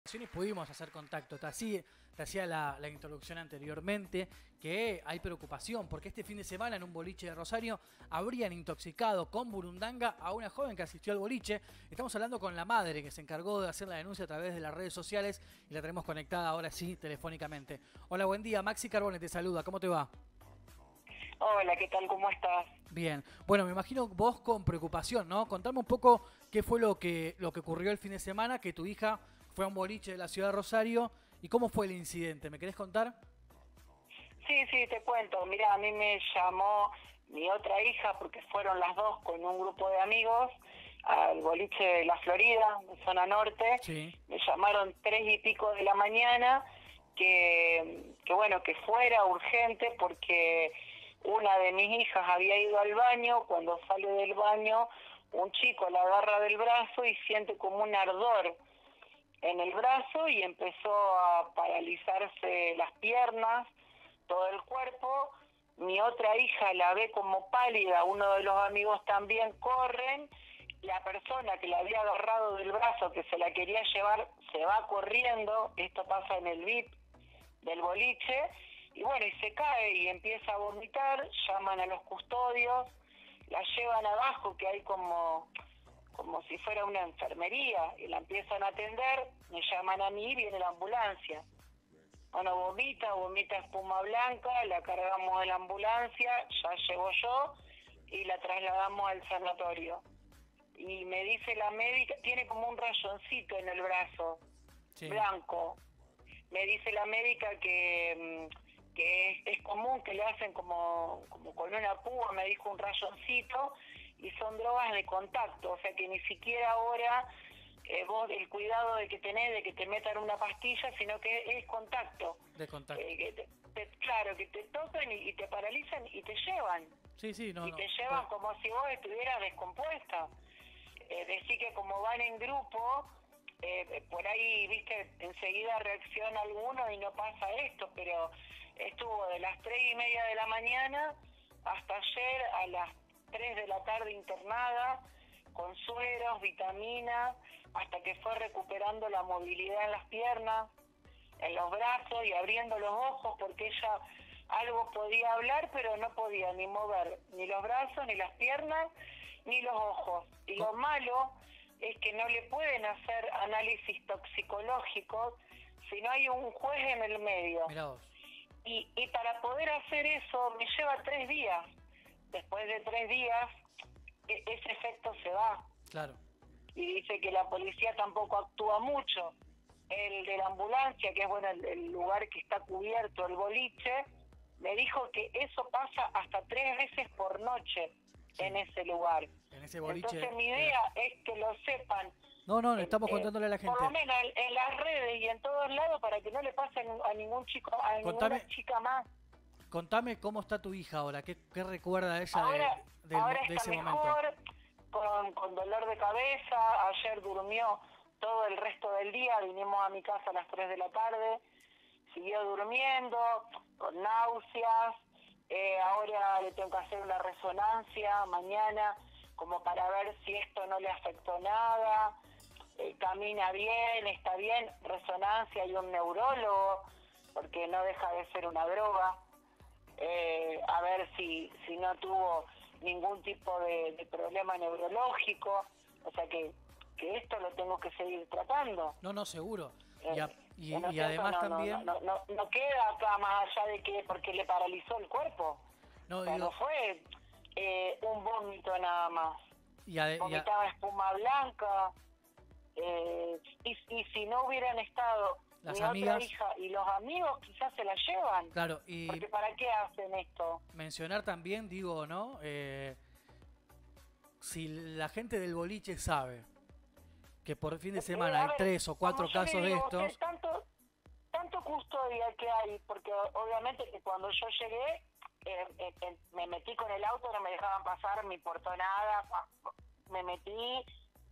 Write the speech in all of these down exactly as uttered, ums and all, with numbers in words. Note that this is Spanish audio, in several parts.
Y pudimos hacer contacto. Te hacía, te hacía la, la introducción anteriormente, que hay preocupación porque este fin de semana en un boliche de Rosario habrían intoxicado con burundanga a una joven que asistió al boliche. Estamos hablando con la madre que se encargó de hacer la denuncia a través de las redes sociales y la tenemos conectada ahora sí telefónicamente. Hola, buen día. Maxi Carbone te saluda. ¿Cómo te va? Hola, ¿qué tal? ¿Cómo estás? Bien. Bueno, me imagino vos con preocupación, ¿no? Contame un poco qué fue lo que, lo que ocurrió el fin de semana, que tu hija fue a un boliche de la ciudad de Rosario y cómo fue el incidente. ¿Me querés contar? Sí, sí, te cuento. Mira, a mí me llamó mi otra hija porque fueron las dos con un grupo de amigos al boliche de la Florida, de zona norte. Sí. Me llamaron tres y pico de la mañana que, que bueno, que fuera urgente porque una de mis hijas había ido al baño. Cuando sale del baño, un chico la agarra del brazo y siente como un ardor en el brazo y empezó a paralizarse las piernas, todo el cuerpo. Mi otra hija la ve como pálida, uno de los amigos también corren, la persona que la había agarrado del brazo, que se la quería llevar, se va corriendo. Esto pasa en el V I P del boliche, y bueno, y se cae y empieza a vomitar. Llaman a los custodios, la llevan abajo, que hay como como si fuera una enfermería, y la empiezan a atender. Me llaman a mí y viene la ambulancia. Bueno, vomita, vomita espuma blanca, la cargamos en la ambulancia, ya llego yo y la trasladamos al sanatorio. Y me dice la médica, tiene como un rayoncito en el brazo, sí, blanco. Me dice la médica que, que es, es común que le hacen como, como con una púa, me dijo, un rayoncito, y son drogas de contacto, o sea que ni siquiera ahora eh, vos el cuidado de que tenés, de que te metan una pastilla, sino que es contacto. De contacto. Eh, que te, te, claro, que te tocan y, y te paralizan y te llevan. Sí, sí, no, y no. te llevan Claro. Como si vos estuvieras descompuesta. Eh, decir que como van en grupo, eh, por ahí, viste, enseguida reacciona alguno y no pasa esto, pero estuvo de las tres y media de la mañana hasta ayer a las tres de la tarde internada, con sueros, vitaminas, hasta que fue recuperando la movilidad en las piernas, en los brazos y abriendo los ojos, porque ella algo podía hablar, pero no podía ni mover ni los brazos, ni las piernas, ni los ojos. Y lo malo es que no le pueden hacer análisis toxicológicos si no hay un juez en el medio. Mirá vos. Y, y para poder hacer eso me lleva tres días. Después de tres días, e- ese efecto se va. Claro. Y dice que la policía tampoco actúa mucho. El de la ambulancia, que es bueno el, el lugar que está cubierto, el boliche, me dijo que eso pasa hasta tres veces por noche, sí, en ese lugar. En ese boliche. Entonces mi idea Era... es que lo sepan. No, no, estamos eh, contándole a la gente. Por lo menos en, en las redes y en todos lados, para que no le pase a ningún chico, a Contame, ninguna chica más. Contame cómo está tu hija ahora, qué, qué recuerda ella ahora, de, de, ahora de está ese mejor, momento. Con, con dolor de cabeza. Ayer durmió todo el resto del día, vinimos a mi casa a las tres de la tarde, siguió durmiendo, con náuseas. Eh, ahora le tengo que hacer una resonancia mañana, como para ver si esto no le afectó nada. Eh, camina bien, está bien, resonancia y un neurólogo, porque no deja de ser una droga. Eh, a ver si, si no tuvo ningún tipo de, de problema neurológico, o sea que, que esto lo tengo que seguir tratando. No, no, seguro. Eh, y, a, y, ¿no y además no, también... No, no, no, no queda acá más allá de que porque le paralizó el cuerpo. No, o sea, digo, no fue eh, un vómito nada más. Y a, Vomitaba y a, espuma blanca. Eh, y, y si no hubieran estado las mi amigas, otra hija y los amigos, quizás se la llevan. Claro, y porque ¿para qué hacen esto? Mencionar también, digo, ¿no? Eh, si la gente del boliche sabe que por fin de semana eh, hay ver, tres o cuatro casos digo, de estos... Usted, tanto, tanto custodia que hay, porque obviamente que cuando yo llegué, eh, eh, eh, me metí con el auto, no me dejaban pasar, me importó nada, me metí,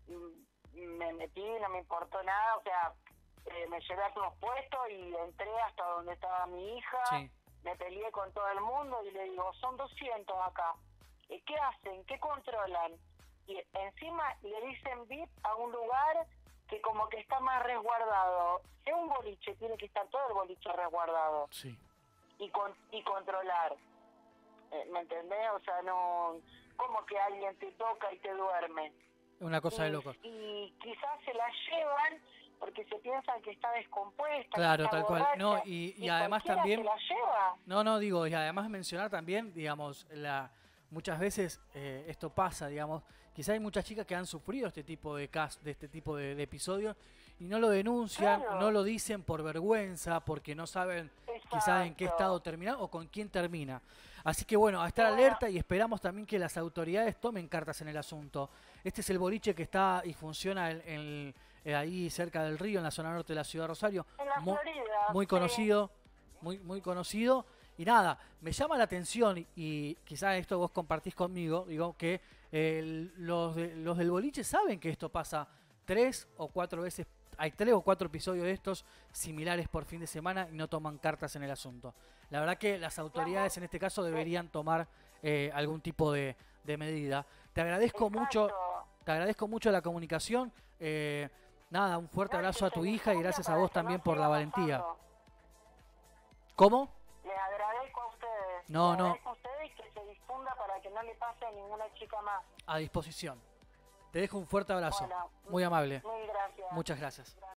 me metí, no me importó nada, o sea, eh, me llevé a todos puestos y entré hasta donde estaba mi hija, sí, me peleé con todo el mundo y le digo, son doscientos acá, ¿y qué hacen? ¿Qué controlan? Y encima le dicen V I P a un lugar que como que está más resguardado. Si un boliche, tiene que estar todo el boliche resguardado. Sí. Y, con, y controlar. Eh, ¿Me entendés? O sea, no... como que alguien te toca y te duerme. Una cosa y, de locos. Y quizás se la llevan porque se piensan que está descompuesta. Claro, que está tal cual. borracha, No, y, y, y además cualquiera también... se la lleva. No, no, digo, y además mencionar también, digamos, la muchas veces eh, esto pasa, digamos, quizá hay muchas chicas que han sufrido este tipo de casos, de este tipo de, de episodios y no lo denuncian, Claro. no lo dicen por vergüenza, porque no saben quizás en qué Exacto. estado termina o con quién termina. Así que bueno, a estar Bueno. alerta y esperamos también que las autoridades tomen cartas en el asunto. Este es el boliche que está y funciona en, en- eh, ahí cerca del río, en la zona norte de la ciudad de Rosario. En la Mu- Florida. muy sí. conocido, muy, muy conocido. Y nada, me llama la atención, y, y quizás esto vos compartís conmigo, digo, que eh, los, de- los del boliche saben que esto pasa tres o cuatro veces, hay tres o cuatro episodios de estos similares por fin de semana y no toman cartas en el asunto. La verdad que las autoridades en este caso deberían tomar eh, algún tipo de, de medida. Te agradezco Exacto. mucho, te agradezco mucho la comunicación. eh, nada, un fuerte No, abrazo a que tu se hija y difunda gracias a para vos que también no por siga la valentía. pasando. ¿Cómo? Les agradezco a ustedes. No, Les no. agradezco a ustedes que se difunda para que no le pase a ninguna chica más. A disposición. Te dejo un fuerte abrazo. Bueno, Muy amable. Mil gracias. Muchas gracias.